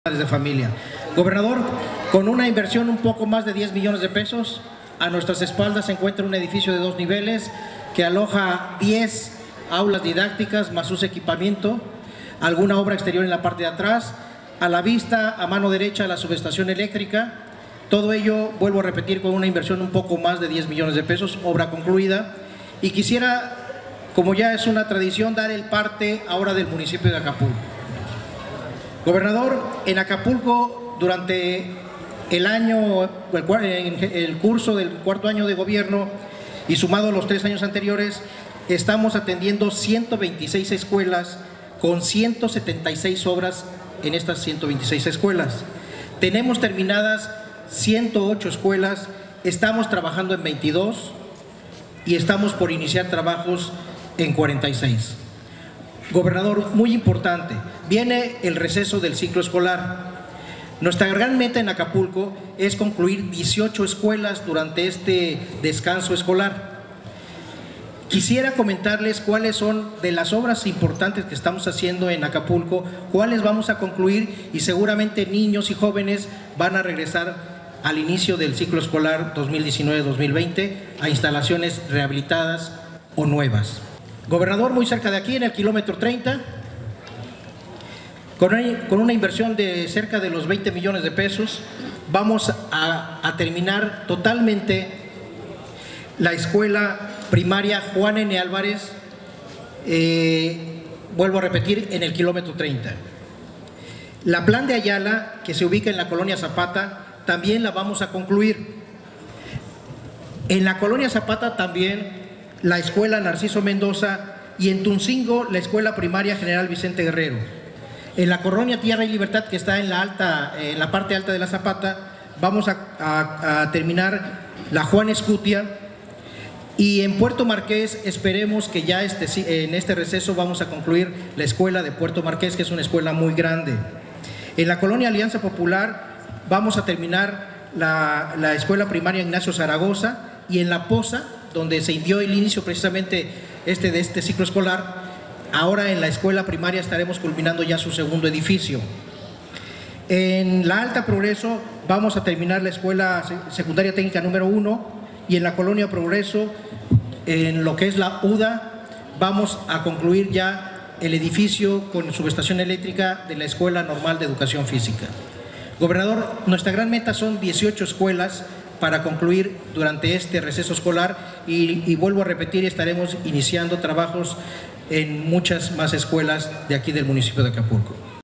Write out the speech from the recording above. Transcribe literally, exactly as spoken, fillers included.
De familia. Gobernador, con una inversión un poco más de diez millones de pesos, a nuestras espaldas se encuentra un edificio de dos niveles que aloja diez aulas didácticas más su equipamiento, alguna obra exterior en la parte de atrás, a la vista, a mano derecha, la subestación eléctrica. Todo ello, vuelvo a repetir, con una inversión un poco más de diez millones de pesos, obra concluida. Y quisiera, como ya es una tradición, dar el parte ahora del municipio de Acapulco. Gobernador, en Acapulco, durante el año, el, el curso del cuarto año de gobierno y sumado a los tres años anteriores, estamos atendiendo ciento veintiséis escuelas con ciento setenta y seis obras en estas ciento veintiséis escuelas. Tenemos terminadas ciento ocho escuelas, estamos trabajando en veintidós y estamos por iniciar trabajos en cuarenta y seis. Gobernador, muy importante, viene el receso del ciclo escolar. Nuestra gran meta en Acapulco es concluir dieciocho escuelas durante este descanso escolar. Quisiera comentarles cuáles son de las obras importantes que estamos haciendo en Acapulco, cuáles vamos a concluir y seguramente niños y jóvenes van a regresar al inicio del ciclo escolar dos mil diecinueve dos mil veinte a instalaciones rehabilitadas o nuevas. Gobernador, muy cerca de aquí, en el kilómetro treinta, con una, con una inversión de cerca de los veinte millones de pesos, vamos a, a terminar totalmente la escuela primaria Juan N. Álvarez, eh, vuelvo a repetir, en el kilómetro treinta. La Plan de Ayala, que se ubica en la colonia Zapata, también la vamos a concluir. En la colonia Zapata también la escuela Narciso Mendoza y en Tuncingo la escuela primaria General Vicente Guerrero. En la colonia Tierra y Libertad, que está en la, alta, en la parte alta de la Zapata, vamos a, a, a terminar la Juan Escutia, y en Puerto Marqués esperemos que ya este, en este receso vamos a concluir la escuela de Puerto Marqués, que es una escuela muy grande. En la colonia Alianza Popular vamos a terminar la, la escuela primaria Ignacio Zaragoza, y en La Poza, donde se dio el inicio precisamente este, de este ciclo escolar, ahora en la escuela primaria estaremos culminando ya su segundo edificio. En la Alta Progreso vamos a terminar la escuela secundaria técnica número uno, y en la colonia Progreso, en lo que es la U D A, vamos a concluir ya el edificio con subestación eléctrica de la Escuela Normal de Educación Física. Gobernador, nuestra gran meta son dieciocho escuelas para concluir durante este receso escolar y, y vuelvo a repetir, estaremos iniciando trabajos en muchas más escuelas de aquí del municipio de Acapulco.